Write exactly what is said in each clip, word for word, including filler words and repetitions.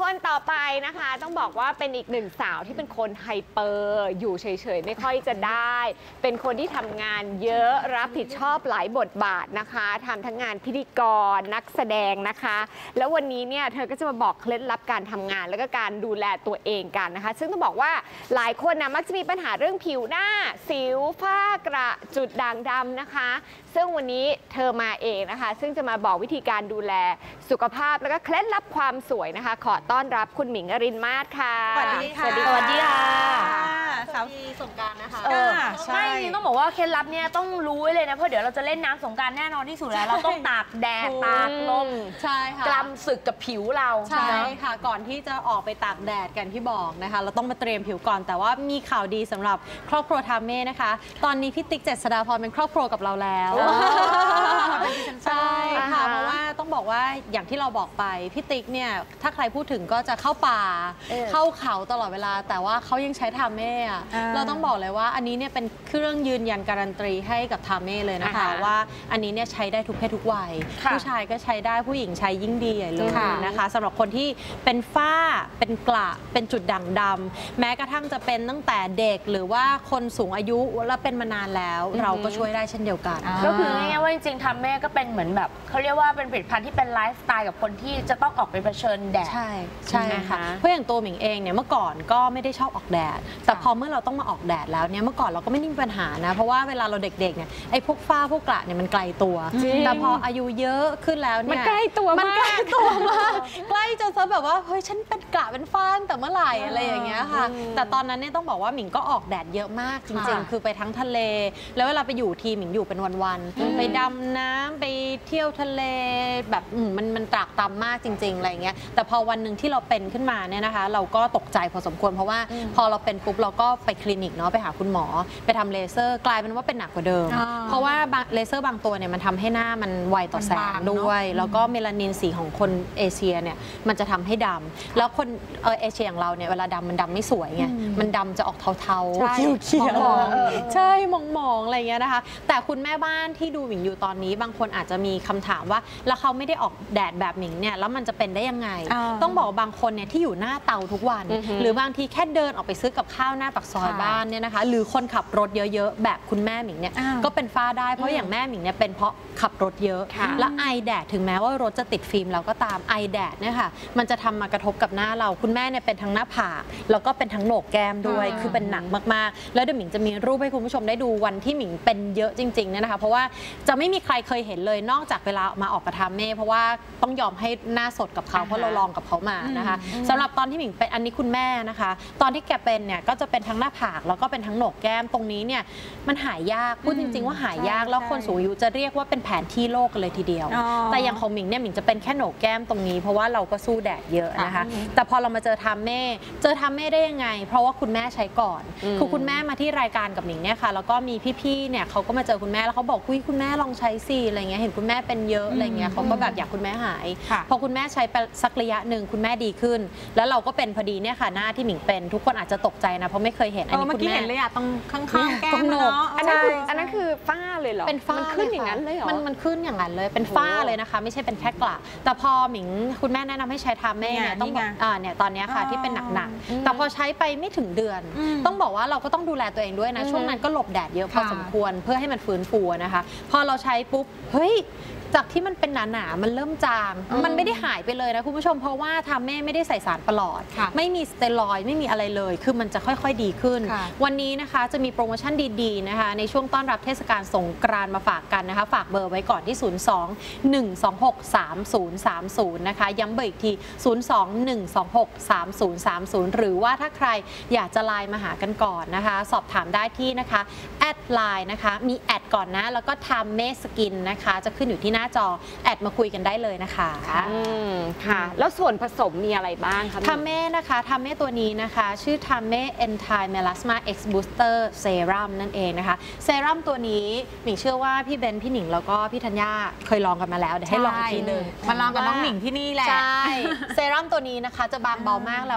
คนต่อไปนะคะต้องบอกว่าเป็นอีกหนึ่งสาวที่เป็นคนไฮเปอร์อยู่เฉยๆไม่ค่อยจะได้เป็นคนที่ทำงานเยอะรับผิดชอบหลายบทบาทนะคะทำทั้งงานพิธีกรนักแสดงนะคะแล้ววันนี้เนี่ยเธอก็จะมาบอกเคล็ดลับการทำงานแล้วก็การดูแลตัวเองกันนะคะซึ่งต้องบอกว่าหลายคนนะมักจะมีปัญหาเรื่องผิวหน้าสิวฝ้ากระจุดด่างดำนะคะซึ่งวันนี้เธอมาเองนะคะซึ่งจะมาบอกวิธีการดูแลสุขภาพแล้วก็เคล็ดลับความสวยนะคะขอต้อนรับคุณหมิงอรินมาศค่ะสวัสดีค่ะสวัสดีค่ะสาวที่สงกรานต์นะคะใช่จริงต้องบอกว่าเคล็ดลับเนี่ยต้องรู้เลยนะเพราะเดี๋ยวเราจะเล่นน้ำสงกรานต์แน่นอนที่สุดแล้วเราต้องตากแดดตากลมใช่ค่ะกล้ำศึกกับผิวเราใช่ค่ะก่อนที่จะออกไปตากแดดกันที่บอกนะคะเราต้องมาเตรียมผิวก่อนแต่ว่ามีข่าวดีสำหรับครอบครัวทามเม่นะคะตอนนี้พี่ติ๊กเจษฎาพรเป็นครอบครัวกับเราแล้วใช่ค่ะเพราะว่าต้องบอกว่าอย่างที่เราบอกไปพี่ติ๊กเนี่ยถ้าใครพูดถึงก็จะเข้าป่าเข้าเขาตลอดเวลาแต่ว่าเขายังใช้ทามเม่อะเราต้องบอกเลยว่าอันนี้เนี่ยเป็นเครื่องยืนยันการันตีให้กับทามเม่เลยนะคะว่าอันนี้เนี่ยใช้ได้ทุกเพศทุกวัยผู้ชายก็ใช้ได้ผู้หญิงใช้ยิ่งดีใหญ่เลยนะคะสำหรับคนที่เป็นฝ้าเป็นกระเป็นจุดด่างดำแม้กระทั่งจะเป็นตั้งแต่เด็กหรือว่าคนสูงอายุแล้วเป็นมานานแล้วเราก็ช่วยได้เช่นเดียวกันก็คือง่ายๆว่าจริงๆทำแม่ก็เป็นเหมือนแบบเขาเรียกว่าเป็นผลิตภัณฑ์ที่เป็นไลฟ์สไตล์กับคนที่จะต้องออกไปเผชิญแดดใช่ใช่ค่ะเพราะอย่างตัวหมิงเองเนี่ยเมื่อก่อนก็ไม่ได้ชอบออกแดดแต่พอเมื่อเราต้องมาออกแดดแล้วเนี่ยเมื่อก่อนเราก็ไม่ได้มีปัญหานะเพราะว่าเวลาเราเด็กๆเนี่ยไอ้พวกฝ้าพวกกระเนี่ยมันไกลตัวแต่พออายุเยอะขึ้นแล้วเนี่ยมันใกล้ตัวมันใกล้ตัวมากใกล้จนซะแบบว่าเฮ้ยฉันเป็นกระเป็นฝ้าแต่เมื่อไหร่อะไรอย่างเงี้ยค่ะแต่ตอนนั้นเนี่ยต้องบอกว่าหมิงก็ออกแดดเยอะมากจริงๆคือไปทั้งทะเลแล้วเวลาไปอยู่ทีหมิงอยู่เป็นวันๆไปดำน้ำไปเที่ยวทะเลแบบมันมันตรากตรำมากจริงๆอะไรเงี้ยแต่พอวันหนึ่งที่เราเป็นขึ้นมาเนี่ยนะคะเราก็ตกใจพอสมควรเพราะว่าพอเราเป็นปุ๊บเราก็ไปคลินิกเนาะไปหาคุณหมอไปทำเลเซอร์กลายเป็นว่าเป็นหนักกว่าเดิมเพราะว่าเลเซอร์บางตัวเนี่ยมันทำให้หน้ามันไวต่อแสงด้วยแล้วก็เมลานินสีของคนเอเชียเนี่ยมันจะทำให้ดำแล้วคนเออเอเชียอย่างเราเนี่ยเวลาดำมันดำไม่สวยไงมันดำจะออกเทาๆเขียวๆใช่มองๆอะไรเงี้ยนะคะแต่คุณแม่บ้านที่ดูหมิงอยู่ตอนนี้บางคนอาจจะมีคำถามว่าแล้วเขาไม่ได้ออกแดดแบบหมิงเนี่ยแล้วมันจะเป็นได้ยังไงต้องบอกบางคนเนี่ยที่อยู่หน้าเตาทุกวันหรือบางทีแค่เดินออกไปซื้อกับข้าวหน้าปากซอยบ้านเนี่ยนะคะหรือคนขับรถเยอะๆแบบคุณแม่หมิงเนี่ยก็เป็นฝ้าได้เพราะอย่างแม่หมิงเนี่ยเป็นเพราะขับรถเยอะและไอแดดถึงแม้ว่ารถจะติดฟิล์มแล้วก็ตามไอแดดเนี่ยค่ะมันจะทำมากระทบกับหน้าเราคุณแม่เนี่ยเป็นทั้งหน้าผากแล้วก็เป็นทั้งโหนกแก้มด้วยคือเป็นหนักมากๆแล้วเดี๋ยวหมิงจะมีรูปให้คุณผู้ชมได้ดูวันที่หมิงเป็นเยอะจริงๆเนี่ยนะคะเพราะว่าจะไม่มีใครเคยเห็นเลยนอกจากเวลามาออกกระทำเม่เพราะว่าต้องยอมให้หน้าสดกับเขาเพราะเราลองกับเขามานะคะสำหรับตอนที่หมิงเป็นอันนี้คุณแม่นะคะตอนที่แกเป็นเนี่ยก็จะเป็นทั้งหน้าผากแล้วก็เป็นทั้งโหนกแก้มตรงนี้เนี่ยมันหายยากพูดจริงๆว่าหายากแล้วคนสูงอายุจะเรียกว่าเป็นแผนที่โลกกันเลยทีเดียวแต่อย่างของหมิงเนี่ยหมิงจะเป็นแค่โหนกแก้มตรงนี้เพราะว่าเราก็สู้แดดเยอะนะคะแต่พอเรามาเจอทามเม่เจอทามเม่ได้ยังไงเพราะว่าคุณแม่ใช้ก่อนคือคุณแม่มาที่รายการกับหมิงเนี่ยค่ะแล้วก็มีพี่ๆเนี่ยเขาก็มาเจอคุณแม่แล้วเขาบอกคุยคุณแม่ลองใช้สิอะไรเงี้ยเห็นคุณแม่เป็นเยอะอะไรเงี้ยเขาก็แบบอยากคุณแม่หายพอคุณแม่ใช้ไปสักระยะหนึ่งคุณแม่ดีขึ้นแล้วเราก็เป็นพอดีเนี่ยค่ะหน้าที่หมิงเป็นทุกคนอาจจะตกใจนะเพราะไม่เคยเห็นอันนี้คุณแม่เห็นเลยอะตรงข้างๆแก้มเนาะอันนั้นคืออันนั้นคือฝ้าเลยเหรอเป็นฝ้ามันขึ้นอย่างนั้นเลยเหรอมันมันขึ้นอย่างนั้นเลยเป็นฝ้าเลยนะคะไม่ใช่เป็นแค่กระแต่พอหมิงคุณแม่แนะนำให้ใช้ทามเม่เนี่ยต้องอ่าเนี่ยตอนนี้ค่ะที่เป็นหนักๆแต่พอใช้ไปไม่ถึงเดือนต้องบอกว่าเราก็ต้องดูแลตัวเองด้วยนะช่วงนั้นก็หลบแดดเยอะพอสมควรเพื่อให้มันฟื้นฟูนะคะพอเราใช้ปุ๊บเฮ้ยจากที่มันเป็นหนาๆมันเริ่มจางมันไม่ได้หายไปเลยนะคุณผู้ชมเพราะว่าทามเม่ไม่ได้ใส่สารประหลอดไม่มีสเตียรอยด์ไม่มีอะไรเลยคือมันจะค่อยๆดีขึ้นวันนี้นะคะจะมีโปรโมชั่นดีๆนะคะในช่วงต้อนรับเทศกาลสงกรานต์มาฝากกันนะคะฝากเบอร์ไว้ก่อนที่ศูนย์ สอง หนึ่ง สอง หก สาม ศูนย์ สาม ศูนย์นะคะย้ำเบอร์อีกทีศูนย์ สอง หนึ่ง สอง หก สาม ศูนย์ สาม ศูนย์หรือว่าถ้าใครอยากจะไลน์มาหากันก่อนนะคะสอบถามได้ที่นะคะแอดไลน์นะคะมีแอดก่อนนะแล้วก็ทามเม่สกินนะคะจะขึ้นอยู่ที่หน้าจอแอดมาคุยกันได้เลยนะคะอืมค่ะแล้วส่วนผสมมีอะไรบ้างคะทามเม่นะคะทามเม่ตัวนี้นะคะชื่อทามเม่เอนไทเมลาสมาเอ็กซ์บูสเตอร์เซรั่มนั่นเองนะคะเซรั่มตัวนี้หมิงเชื่อว่าพี่เบนพี่หนิงแล้วก็พี่ธัญญาเคยลองกันมาแล้วเดี๋ยวให้ลองอีกทีหนึ่งมาลองกับน้องหนิงที่นี่แหละใช่เซรั่มตัวนี้นะคะจะบางเบามากแล้วค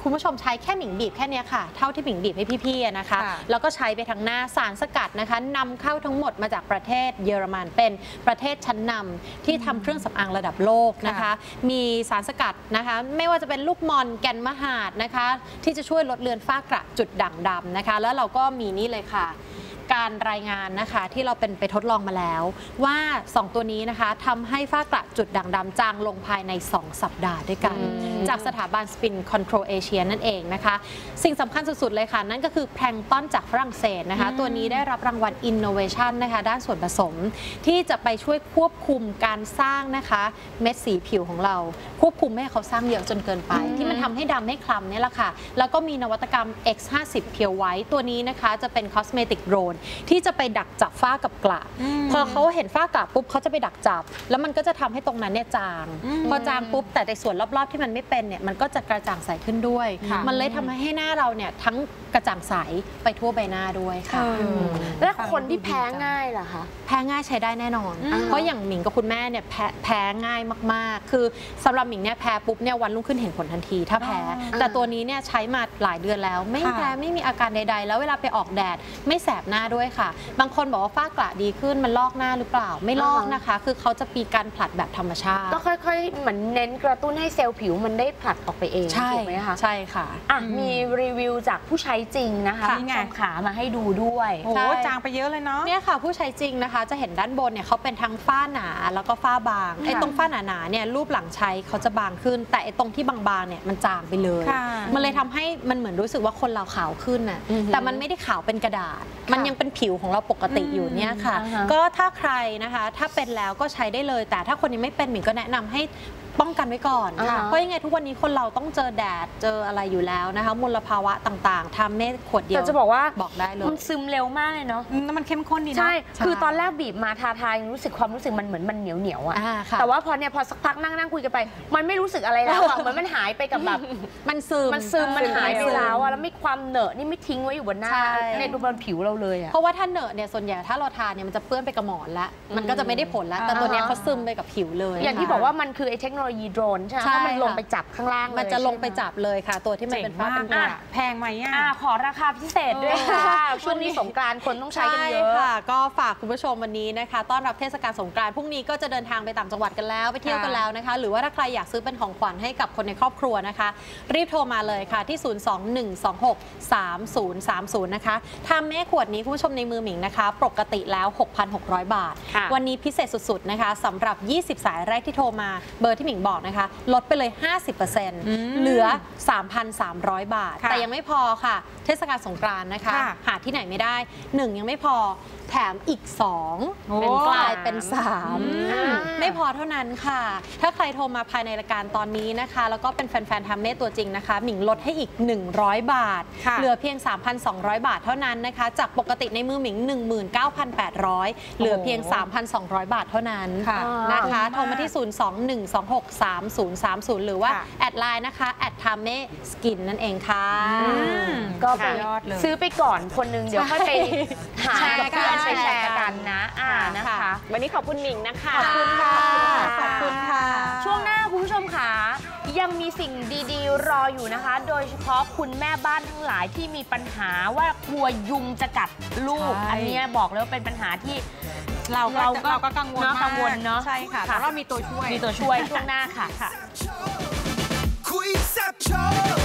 คุณผู้ชมใช้แค่หมิงบีบแค่นี้ค่ะเท่าที่หมิงบีบให้พี่ๆนะคะแล้วก็ใช้ไปทางหน้าสารสกัดนะคะนำเข้าทั้งหมดมาจากประเทศเยอรมันเป็นประเทศชั้นนำที่ทำเครื่องสำอางระดับโลกนะคะมีสารสกัดนะคะไม่ว่าจะเป็นลูกมอนแก่นมหาดนะคะที่จะช่วยลดเลือนฝ้ากระจุดด่างดำนะคะแล้วเราก็มีนี่เลยค่ะการรายงานนะคะที่เราเป็นไปทดลองมาแล้วว่าสองตัวนี้นะคะทำให้ฝ้ากระจุดด่างดำจางลงภายในสองสัปดาห์ด้วยกันจากสถาบัน Spin Control Asia นั่นเองนะคะสิ่งสำคัญสุดๆเลยค่ะนั่นก็คือแพลงก์ต้นจากฝรั่งเศสนะคะตัวนี้ได้รับรางวัล Innovation นะคะด้านส่วนผสมที่จะไปช่วยควบคุมการสร้างนะคะเม็ดสีผิวของเราควบคุมไม่ให้เขาสร้างเยอะจนเกินไปที่มันทำให้ดำให้คล้ำนี่แหละค่ะแล้วก็มีนวัตกรรม เอ็กซ์ ห้าสิบ Pure White ตัวนี้นะคะจะเป็น Cosmetic Droneที่จะไปดักจับฝ้ากับกระพอเขาเห็นฝ้ากระปุ๊บเขาจะไปดักจับแล้วมันก็จะทำให้ตรงนั้นเนี่ยจางพอจางปุ๊บแต่ในส่วนรอบๆที่มันไม่เป็นเนี่ยมันก็จะกระจ่างใสขึ้นด้วยมันเลยทำให้หน้าเราเนี่ยทั้งกระจ่างใสไปทั่วใบหน้าด้วยค่ะแล้วคนที่แพ้ง่ายล่ะคะแพ้ง่ายใช้ได้แน่นอนเพราะอย่างหมิงกับคุณแม่เนี่ยแพ้แพ้ง่ายมากๆคือสำหรับหมิงเนี่ยแพ้ปุ๊บเนี่ยวันรุ่งขึ้นเห็นผลทันทีถ้าแพ้แต่ตัวนี้เนี่ยใช้มาหลายเดือนแล้วไม่แพ้ไม่มีอาการใดๆแล้วเวลาไปออกแดดไม่แสบหน้าด้วยค่ะบางคนบอกว่าฝ้ากระดีขึ้นมันลอกหน้าหรือเปล่าไม่ลอกนะคะคือเขาจะมีการผลัดแบบธรรมชาติก็ค่อยๆเหมือนเน้นกระตุ้นให้เซลล์ผิวมันได้ผลัดออกไปเองถูกไหมคะใช่ค่ะอ่ะมีรีวิวจากผู้ใช้จริงนะคะพี่ชมขามาให้ดูด้วยโอ้จางไปเยอะเลยเนาะเนี่ยค่ะผู้ใช้จริงนะคะจะเห็นด้านบนเนี่ยเขาเป็นทั้งฝ้าหนาแล้วก็ฝ้าบางไอ้ตรงฝ้าหนาๆเนี่ยรูปหลังใช้เขาจะบางขึ้นแต่ไอ้ตรงที่บางๆเนี่ยมันจางไปเลยมันเลยทำให้มันเหมือนรู้สึกว่าคนเราขาวขึ้นน่ะแต่มันไม่ได้ขาวเป็นกระดาษมันยังเป็นผิวของเราปกติอยู่เนี่ยค่ะก็ถ้าใครนะคะถ้าเป็นแล้วก็ใช้ได้เลยแต่ถ้าคนยังไม่เป็นหมิงก็แนะนำให้ป้องกันไว้ก่อนเพราะยังไงทุกวันนี้คนเราต้องเจอแดดเจออะไรอยู่แล้วนะคะมลภาวะต่างๆทำให้ขวดเดียวแต่จะบอกว่าบอกได้เลยมันซึมเร็วมากเลยเนาะแล้วมันเข้มข้นดีนะใช่คือตอนแรกบีบมาทาทายังรู้สึกความรู้สึกมันเหมือนมันเหนียวเหนียวอะแต่ว่าพอเนี่ยพอสักพักนั่งนั่งคุยกันไปมันไม่รู้สึกอะไรแล้วอะเหมือนมันหายไปกับแบบมันซึมมันซึมมันหายไปแล้วอะแล้วไม่ความเหนอะนี่ไม่ทิ้งไว้อยู่บนหน้าในดูบนผิวเราเลยอะเพราะว่าถ้าเหนอะเนี่ยส่วนใหญ่ถ้าเราทาเนี่ยมันจะเปื้อนไปกับหมอนแล้วมันก็จะไม่ได้ผลแล้วแต่ตัวนี้เขาซึมไปกับผิวเลยอย่างที่บอกว่ามันคือไอ้เทคโนโลยีโดรนใช่ไหมเพราะมันลงไปจับข้างล่างมันจะลงไปจับเลยค่ะตัวที่มันเป็นฝ้าเป็นกระแพงไหมอ่ะขอราคาพิเศษด้วยค่ะช่วงนี้สงกรานต์คนต้องใช้กันเยอะค่ะก็ฝากคุณผู้ชมวันนี้นะคะต้อนรับเทศกาลสงกรานต์พรุ่งนี้ก็จะเดินทางไปต่างจังหวัดกันแล้วไปเที่ยวกันแล้วนะคะหรือว่าถ้าใครอยากซื้อเป็นของขวัญให้กับคนในครอบครัวนะคะรีบโทรมาเลยค่ะที่ศูนย์ สอง หนึ่ง สอง หก สาม ศูนย์ สาม ศูนย์นะคะทำแม่ขวดนี้คุณผู้ชมในมือหมิงนะคะปกติแล้ว หกพันหกร้อย บาทวันนี้พิเศษสุดๆนะคะสำหรับยี่สิบสายแรกที่โทรมาเบอร์ที่หมิงบอกนะคะลดไปเลย ห้าสิบเปอร์เซ็นต์ เหลือ สามพันสามร้อย บาทแต่ยังไม่พอค่ะเทศกาลสงกรานต์นะคะหาที่ไหนไม่ได้หนึ่งยังไม่พอแถมอีกสองเป็นกลายเป็นสามไม่พอเท่านั้นค่ะถ้าใครโทรมาภายในรายการตอนนี้นะคะแล้วก็เป็นแฟนๆทำเม่ตัวจริงนะคะหมิงลดให้อีกหนึ่งร้อยบาทเหลือเพียง สามพันสองร้อย บาทเท่านั้นนะคะจากปกติในมือหมิง หนึ่งหมื่นเก้าพันแปดร้อย เหลือเพียง สามพันสองร้อย บาทเท่านั้นนะคะโทรมาที่ศูนย์ สอง หนึ่ง สอง หก สาม ศูนย์ สาม ศูนย์หรือว่าแอดไลน์นะคะแอดทามเม่สกินนั่นเองค่ะก็ไปซื้อไปก่อนคนนึงเดี๋ยวค่อยไปหากับเพื่อนไปแชร์กันนะอ่านะคะวันนี้ขอบคุณหนิงนะคะขอบคุณค่ะขอบคุณค่ะช่วงหน้าคุณผู้ชมค่ะยังมีสิ่งดีๆรออยู่นะคะโดยเฉพาะคุณแม่บ้านทั้งหลายที่มีปัญหาว่ากลัวยุงจะกัดลูกอันนี้บอกเลยว่าเป็นปัญหาที่เราเราก็กังวลกังวลเนาะใช่ค่ะแต่เรามีตัวช่วยมีตัวช่วยช่วงหน้าค่ะ